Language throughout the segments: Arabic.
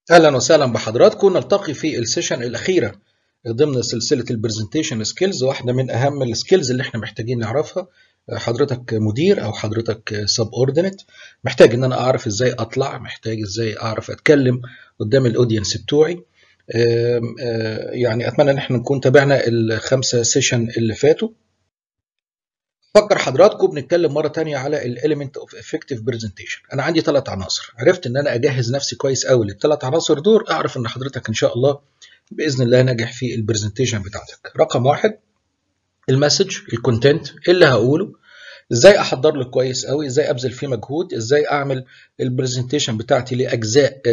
اهلا وسهلا بحضراتكم. نلتقي في السيشن الاخيره ضمن سلسله البرزنتيشن سكيلز، واحده من اهم السكيلز اللي احنا محتاجين نعرفها. حضرتك مدير او حضرتك سب اوردينيت، محتاج ان انا اعرف ازاي اطلع، محتاج ازاي اعرف اتكلم قدام الاودينس بتوعي. يعني اتمنى ان احنا نكون تابعنا الخمسه سيشن اللي فاتوا. فكر حضراتكم بنتكلم مره تانية على الاليمنت اوف افكتيف برزنتيشن. انا عندي 3 عناصر، عرفت ان انا اجهز نفسي كويس قوي لل3 عناصر دول، اعرف ان حضرتك ان شاء الله باذن الله ناجح في البرزنتيشن بتاعتك. رقم واحد، المسج، الكونتنت اللي هقوله، ازاي احضر له كويس قوي، ازاي ابذل فيه مجهود، ازاي اعمل البرزنتيشن بتاعتي لاجزاء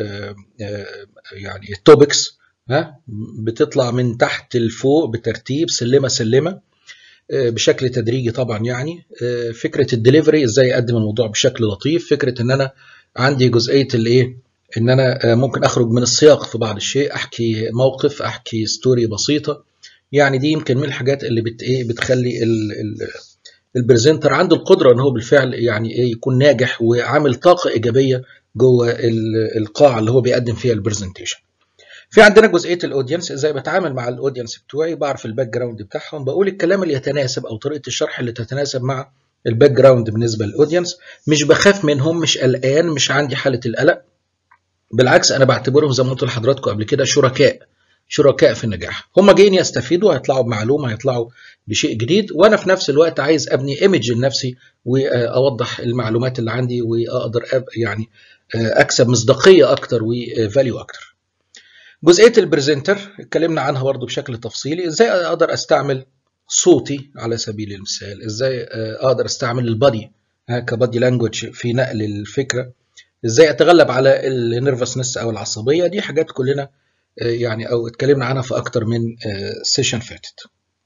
يعني التوبكس بتطلع من تحت لفوق بترتيب سلمه سلمه بشكل تدريجي طبعا. يعني فكره الدليفري، ازاي اقدم الموضوع بشكل لطيف، فكره ان انا عندي جزئيه الايه، ان انا ممكن اخرج من السياق في بعض الشيء، احكي موقف، احكي ستوري بسيطه. يعني دي يمكن من الحاجات اللي بتخلي البرزنتر عنده القدره ان هو بالفعل يعني ايه يكون ناجح وعامل طاقه ايجابيه جوه القاعه اللي هو بيقدم فيها البرزنتيشن. في عندنا جزئيه الاودينس، ازاي بتعامل مع الاودينس بتوعي، بعرف الباك جراوند بتاعهم، بقول الكلام اللي يتناسب او طريقه الشرح اللي تتناسب مع الباك جراوند بالنسبه للاودينس. مش بخاف منهم، مش قلقان، مش عندي حاله القلق، بالعكس انا بعتبرهم زي ما قلت لحضراتكم قبل كده شركاء في النجاح. هم جايين يستفيدوا، هيطلعوا بمعلومه، هيطلعوا بشيء جديد، وانا في نفس الوقت عايز ابني ايمج لنفسي واوضح المعلومات اللي عندي، واقدر يعني اكسب مصداقيه اكتر وفاليو اكتر. جزئيه البرزنتر اتكلمنا عنها برضو بشكل تفصيلي، ازاي اقدر استعمل صوتي على سبيل المثال، ازاي اقدر استعمل البادي كبادي لانجوج في نقل الفكره، ازاي اتغلب على النيرفسنس او العصبيه. دي حاجات كلنا يعني او اتكلمنا عنها في اكتر من سيشن فاتت.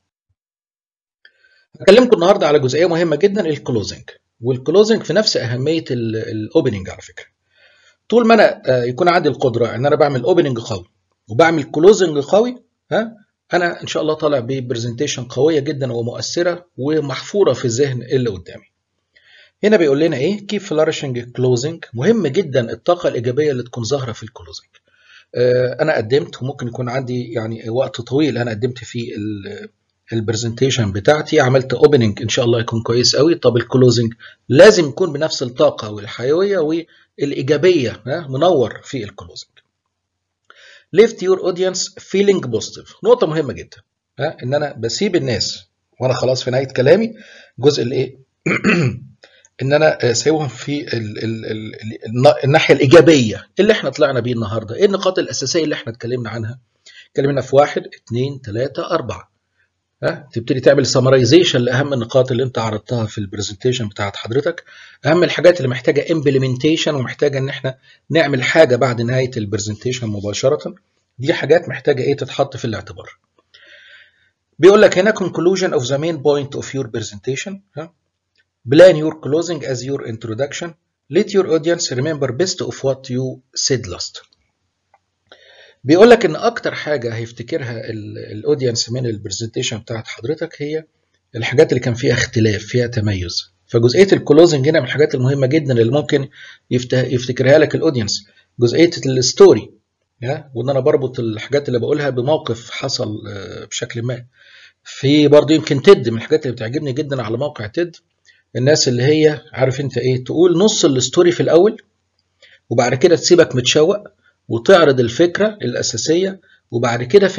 هكلمكم النهارده على جزئيه مهمه جدا، الكلوزنج. والكلوزنج في نفس اهميه الاوبننج على فكره. طول ما انا يكون عندي القدره ان انا بعمل اوبننج قوي وبعمل كلوزنج قوي، انا ان شاء الله طالع ببرزنتيشن قويه جدا ومؤثره ومحفوره في الذهن اللي قدامي. هنا بيقول لنا ايه؟ كيب فلارشنج كلوزنج. مهم جدا الطاقه الايجابيه اللي تكون ظاهره في الكلوزنج. انا قدمت، وممكن يكون عندي يعني وقت طويل انا قدمت فيه البرزنتيشن بتاعتي، عملت اوبننج ان شاء الله يكون كويس قوي. طب الكلوزنج لازم يكون بنفس الطاقه والحيويه والايجابيه، منور في الكلوزنج. left your audience feeling positive. نقطه مهمه جدا، ان انا بسيب الناس وانا خلاص في نهايه كلامي، جزء الايه ان انا سايبهم في الناحيه الايجابيه اللي احنا طلعنا بيه النهارده. ايه النقاط الاساسيه اللي احنا اتكلمنا عنها؟ اتكلمنا في 1 2 3 4. تبتدي تعمل سمرايزيشن لاهم النقاط اللي انت عرضتها في البرزنتيشن بتاعت حضرتك، اهم الحاجات اللي محتاجه امبلمنتيشن ومحتاجه ان احنا نعمل حاجه بعد نهايه البرزنتيشن مباشره. دي حاجات محتاجه ايه تتحط في الاعتبار. بيقول لك هنا conclusion of the main point of your presentation. Plan your closing as your introduction. Let your audience remember best of what you said last. بيقول لك ان اكتر حاجه هيفتكرها الاودينس من البرزنتيشن بتاعت حضرتك هي الحاجات اللي كان فيها اختلاف، فيها تميز. فجزئيه الكلوزنج هنا من الحاجات المهمه جدا اللي ممكن يفتكرها لك الاودينس. جزئيه الستوري، وان انا بربط الحاجات اللي بقولها بموقف حصل بشكل ما. في برضه يمكن تد من الحاجات اللي بتعجبني جدا على موقع تد، الناس اللي هي عارف انت ايه، تقول نص الستوري في الاول وبعد كده تسيبك متشوق وتعرض الفكره الاساسيه، وبعد كده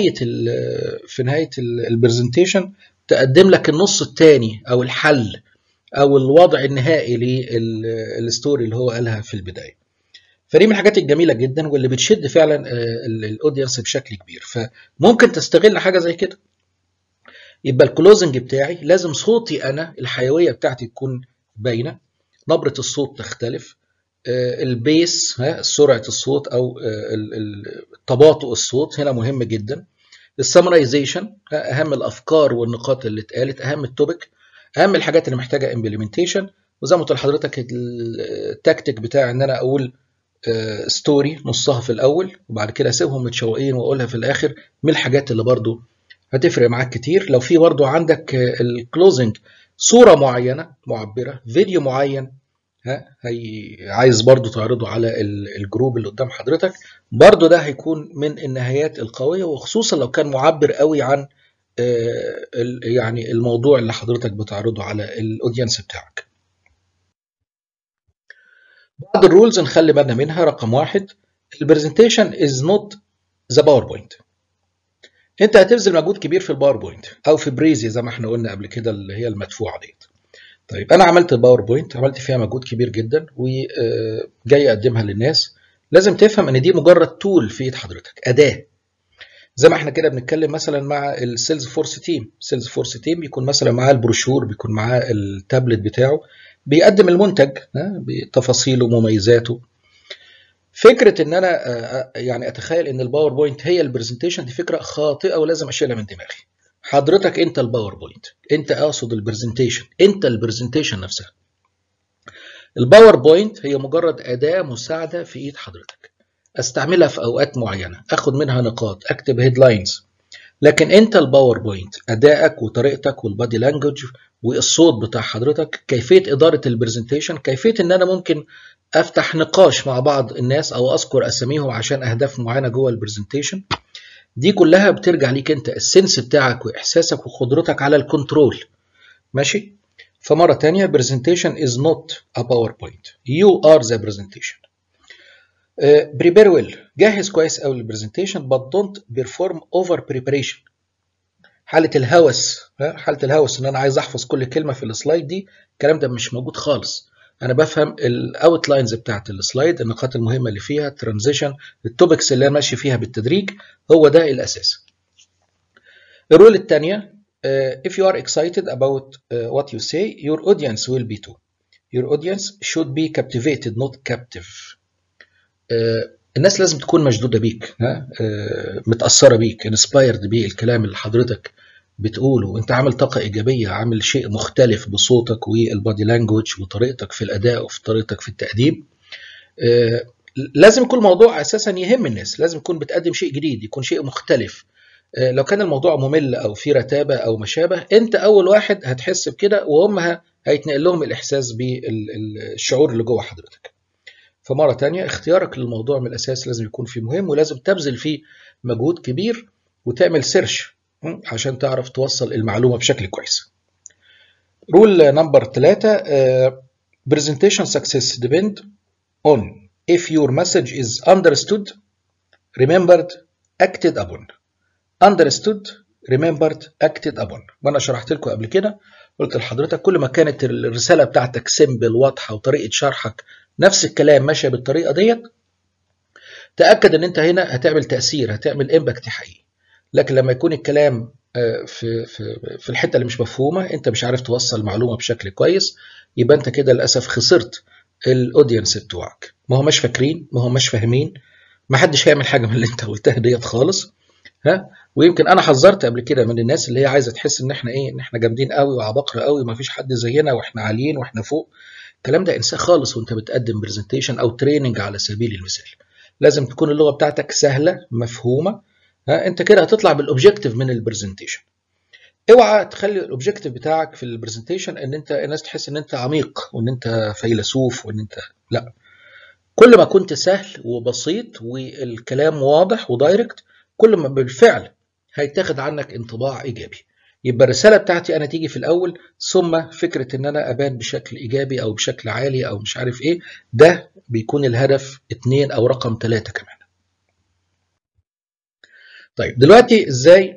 في نهايه البرزنتيشن تقدم لك النص الثاني او الحل او الوضع النهائي للستوري اللي هو قالها في البدايه. فدي من الحاجات الجميله جدا واللي بتشد فعلا الاودينس بشكل كبير. فممكن تستغل حاجه زي كده. يبقى الكلوزنج بتاعي لازم صوتي انا الحيويه بتاعتي تكون باينه، نبره الصوت تختلف، البيس سرعه الصوت او تباطؤ الصوت هنا مهم جدا. السمرايزيشن، اهم الافكار والنقاط اللي اتقالت، اهم التوبيك، اهم الحاجات اللي محتاجه امبلمنتيشن. وزي ما قلت لحضرتك التكتيك بتاع ان انا اقول ستوري نصها في الاول وبعد كده اسيبهم متشوقين واقولها في الاخر، من الحاجات اللي برضو هتفرق معاك كتير. لو في برضو عندك الكلوزنج صورة معينة معبرة، فيديو معين هي عايز برضو تعرضه على الجروب اللي قدام حضرتك، برضو ده هيكون من النهايات القوية، وخصوصا لو كان معبر قوي عن يعني الموضوع اللي حضرتك بتعرضه على الاودينس بتاعك. بعض الرولز نخلي بالنا منها. رقم 1، البرزنتيشن از نوت ذا باوربوينت. انت هتبذل مجهود كبير في الباوربوينت او في بريزي زي ما احنا قلنا قبل كده اللي هي المدفوعه ديت. طيب انا عملت الباوربوينت، عملت فيها مجهود كبير جدا وجاي اقدمها للناس. لازم تفهم ان دي مجرد تول في ايد حضرتك، اداه. زي ما احنا كده بنتكلم مثلا مع السيلز فورس تيم، السيلز فورس تيم بيكون مثلا معاه البروشور، بيكون معاه التابلت بتاعه، بيقدم المنتج بتفاصيله ومميزاته. فكره ان انا يعني اتخيل ان الباوربوينت هي البرزنتيشن، دي فكره خاطئه ولازم اشيلها من دماغي. حضرتك انت الباوربوينت، انت اقصد البرزنتيشن، انت البرزنتيشن نفسها. الباوربوينت هي مجرد اداه مساعده في ايد حضرتك، استعملها في اوقات معينه، اخد منها نقاط، اكتب هيدلاينز. لكن انت الباوربوينت ادائك وطريقتك والبادي لانجوج والصوت بتاع حضرتك، كيفيه اداره البرزنتيشن، كيفيه ان انا ممكن افتح نقاش مع بعض الناس او اذكر اساميهم عشان اهداف معينه جوه البرزنتيشن. دي كلها بترجع ليك انت، السنس بتاعك واحساسك وقدرتك على الكنترول. ماشي؟ فمره ثانيه presentation is not a PowerPoint. You are the presentation. prepare well. جهز كويس قوي للبرزنتيشن but don't perform over preparation. حاله الهوس، حاله الهوس ان انا عايز احفظ كل كلمه في السلايد دي، الكلام ده مش موجود خالص. انا بفهم الاوتلاينز بتاعت السلايد، النقاط المهمه اللي فيها، الترانزيشن، التوبكس اللي انا ماشي فيها بالتدريج، هو ده الاساس. الرول الثانيه، if you are excited about what you say, your audience will be too. Your audience should be captivated not captive. الناس لازم تكون مشدوده بيك، متاثره بيك، انسبايرد بيه الكلام اللي حضرتك بتقوله، وانت عامل طاقه ايجابيه، عامل شيء مختلف بصوتك والبادي لانجوج وطريقتك في الاداء وفي طريقتك في التقديم. لازم يكون الموضوع اساسا يهم الناس، لازم يكون بتقدم شيء جديد، يكون شيء مختلف. لو كان الموضوع ممل او فيه رتابه او ما شابه، انت اول واحد هتحس بكده، وهم هيتنقل لهم الاحساس بالشعور اللي جوه حضرتك. فمرة تانية، اختيارك للموضوع من الأساس لازم يكون فيه مهم، ولازم تبذل فيه مجهود كبير وتعمل سيرش عشان تعرف توصل المعلومة بشكل كويس. رول نمبر 3، presentation success depend on if your message is understood, remembered, acted upon. understood, remembered, acted upon. وأنا شرحت لكم قبل كده، قلت لحضرتك كل ما كانت الرسالة بتاعتك سيمبل واضحة وطريقة شرحك نفس الكلام ماشية بالطريقة ديت، تأكد ان انت هنا هتعمل تأثير، هتعمل امباكت حقيقي. لكن لما يكون الكلام في الحتة اللي مش مفهومة، انت مش عارف توصل معلومة بشكل كويس، يبقى انت كده للأسف خسرت الاودينس بتوعك. ما هماش فاكرين، ما هماش فاهمين، ما حدش هيعمل حاجة من اللي انت قلتها ديت خالص. ويمكن انا حذرت قبل كده من الناس اللي هي عايزة تحس ان احنا ان احنا جامدين قوي وعباقرة قوي وما فيش حد زينا واحنا عاليين واحنا فوق. الكلام ده انساه خالص وانت بتقدم برزنتيشن او تريننج على سبيل المثال. لازم تكون اللغه بتاعتك سهله مفهومه. انت كده هتطلع بالاوبجيكتيف من البرزنتيشن. اوعى تخلي الاوبجيكتيف بتاعك في البرزنتيشن ان انت الناس تحس ان انت عميق وان انت فيلسوف وان انت لا. كل ما كنت سهل وبسيط والكلام واضح ودايركت، كل ما بالفعل هيتاخد عنك انطباع ايجابي. يبقى الرساله بتاعتي انا تيجي في الاول، ثم فكره ان انا ابان بشكل ايجابي او بشكل عالي او مش عارف ايه، ده بيكون الهدف 2 او رقم 3 كمان. طيب دلوقتي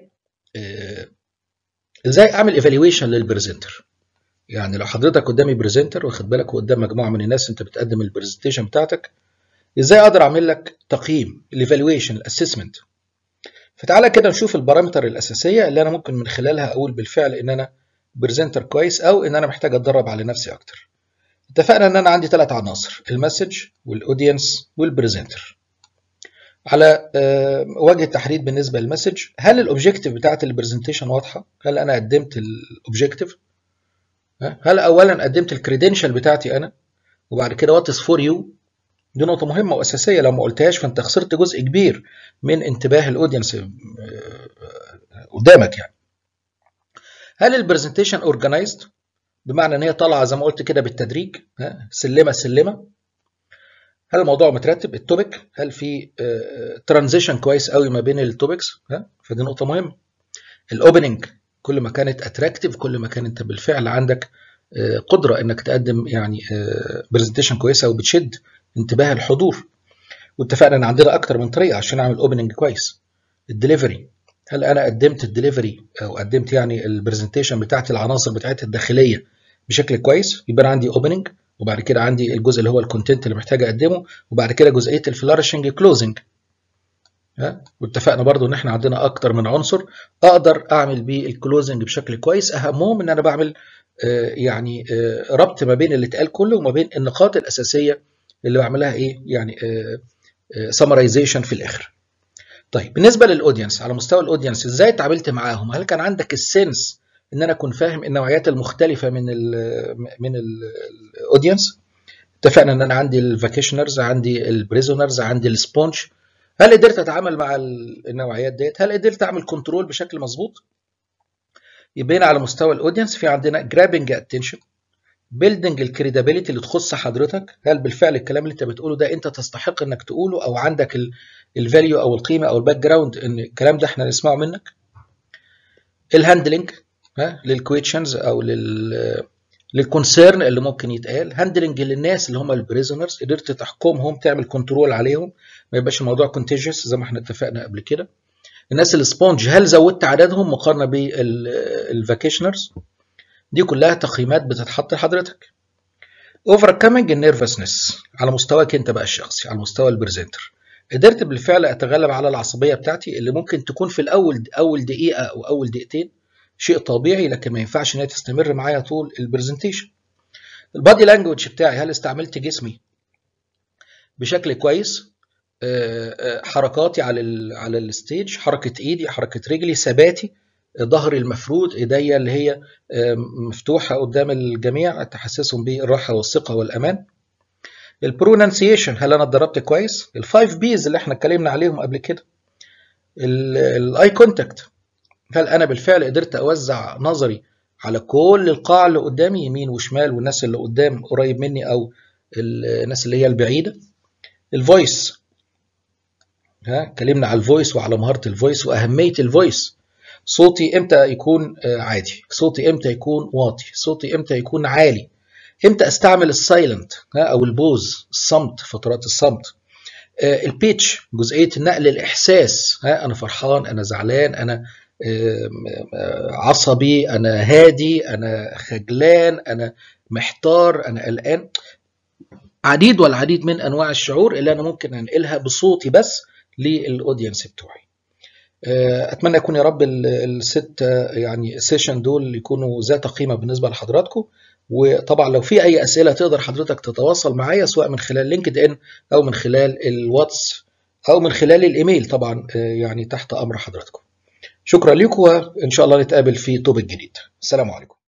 ازاي اعمل ايفالويشن للبرزنتر؟ يعني لو حضرتك قدامي برزنتر واخد بالك وقدام مجموعه من الناس انت بتقدم البرزنتيشن بتاعتك، ازاي اقدر اعمل لك تقييم، الايفالويشن، الاسسمنت؟ فتعالى كده نشوف البارامتر الاساسيه اللي انا ممكن من خلالها اقول بالفعل ان انا برزنتر كويس او ان انا محتاج اتدرب على نفسي اكتر. اتفقنا ان انا عندي 3 عناصر، المسج والاودينس والبرزنتر. على وجه التحديد بالنسبه للمسج، هل الاوبجيكتيف بتاعت البرزنتيشن واضحه؟ هل انا قدمت الاوبجيكتيف؟ هل اولا قدمت الكريدنشال بتاعتي انا؟ وبعد كده وات از فور يو؟ دي نقطه مهمه واساسيه، لو ما قلتهاش فانت خسرت جزء كبير من انتباه الاودينس قدامك يعني. هل البرزنتيشن اورجانيزد؟ بمعنى ان هي طالعه زي ما قلت كده بالتدريج، سلمه سلمه. هل الموضوع مترتب؟ التوبيك، هل في ترانزيشن كويس قوي ما بين التوبكس؟ فدي نقطه مهمه. الاوبننج، كل ما كانت اتراكتيف كل ما كان انت بالفعل عندك قدره انك تقدم يعني برزنتيشن كويسه وبتشد انتباه الحضور. واتفقنا ان عندنا اكتر من طريقه عشان اعمل اوبننج كويس. الدليفري، هل انا قدمت الدليفري او قدمت يعني البرزنتيشن بتاعت العناصر بتاعتها الداخليه بشكل كويس؟ يبقى عندي اوبننج، وبعد كده عندي الجزء اللي هو الكونتنت اللي محتاج اقدمه، وبعد كده جزئيه الفلارشنج كلوزنج. واتفقنا برضو ان احنا عندنا اكتر من عنصر اقدر اعمل بيه الكلوزنج بشكل كويس، اهمهم ان انا بعمل يعني ربط ما بين اللي اتقال كله وما بين النقاط الاساسيه اللي بعملها ايه يعني سمرايزيشن في الاخر. طيب بالنسبه للاودينس، على مستوى الاودينس ازاي اتعاملت معاهم؟ هل كان عندك السنس ان انا اكون فاهم النوعيات المختلفه من الاودينس؟ اتفقنا ان انا عندي الفاكيشنرز، عندي البريزونرز، عندي السبونج. هل قدرت اتعامل مع النوعيات ديت؟ هل قدرت اعمل كنترول بشكل مظبوط؟ يبقى هنا على مستوى الاودينس في عندنا جرابنج اتنشن، بيلدنج الكريديبيليتي اللي تخص حضرتك، هل بالفعل الكلام اللي انت بتقوله ده انت تستحق انك تقوله، او عندك الفاليو او القيمه او الباك جراوند ان الكلام ده احنا نسمعه منك. الهاندلنج للكويشنز او للكونسيرن اللي ممكن يتقال، هاندلنج للناس اللي هم البريزونرز، قدرت تحكمهم تعمل كنترول عليهم ما يبقاش الموضوع كونتيجيوس زي ما احنا اتفقنا قبل كده. الناس السبونج، هل زودت عددهم مقارنه بالفاكيشنرز؟ دي كلها تقييمات بتتحط لحضرتك. overcoming النيرفسنس على مستواك انت بقى الشخصي، على مستوى البرزنتر، قدرت بالفعل اتغلب على العصبيه بتاعتي اللي ممكن تكون في اول دقيقه او اول دقيقتين شيء طبيعي، لكن ما ينفعش ان هي تستمر معايا طول البرزنتيشن. البادي لانجوج بتاعي، هل استعملت جسمي بشكل كويس؟ حركاتي على الستيج، حركه ايدي، حركه رجلي، ثباتي، ظهري المفرود، ايديا اللي هي مفتوحه قدام الجميع تحسسهم بالراحه والثقه والامان. البرونانسيشن، هل انا اتدربت كويس؟ الفايف بيز اللي احنا اتكلمنا عليهم قبل كده. الاي كونتاكت، هل انا بالفعل قدرت اوزع نظري على كل القاعه اللي قدامي يمين وشمال، والناس اللي قدام قريب مني او الناس اللي هي البعيده. الفويس، اتكلمنا على الفويس وعلى مهاره الفويس واهميه الفويس. صوتي امتى يكون عادي، صوتي امتى يكون واطي، صوتي امتى يكون عالي، امتى استعمل السايلنت او البوز، الصمت، فترات الصمت. البيتش، جزئيه نقل الاحساس، انا فرحان، انا زعلان، انا عصبي، انا هادي، انا خجلان، انا محتار، انا قلقان. عديد والعديد من انواع الشعور اللي انا ممكن انقلها بصوتي بس للاودينس بتوعي. اتمنى يكون يا رب الست يعني سيشن دول يكونوا ذات قيمه بالنسبه لحضراتكم. وطبعا لو في اي اسئله تقدر حضرتك تتواصل معايا سواء من خلال لينكد ان او من خلال الواتس او من خلال الايميل، طبعا يعني تحت امر حضراتكم. شكرا لكم، وان شاء الله نتقابل في توبيك جديد. السلام عليكم.